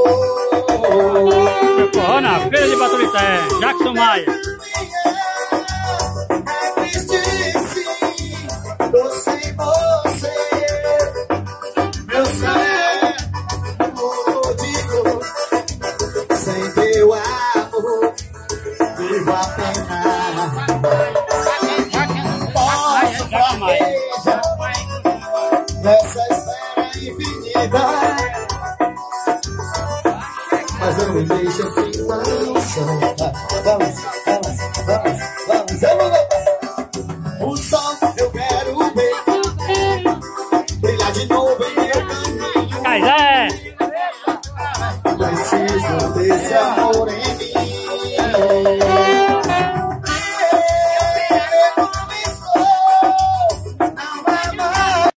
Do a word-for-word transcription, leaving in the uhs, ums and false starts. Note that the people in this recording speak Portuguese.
Meu forró na feira de Baturité, Jackson Maia. É triste sim, tô sem você. Meu céu mudou, sem teu amor, vivo a pena. Posso planejar nessa esfera infinita, mas não me deixa assim tão só. Vamos.